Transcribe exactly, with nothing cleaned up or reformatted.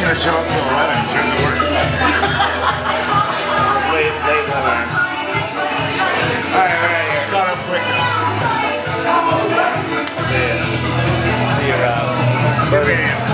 gonna show up till eleven. She doesn't work. Late, late eleven. Alright, we're out here. Got up quick. See you, Rob. Good video.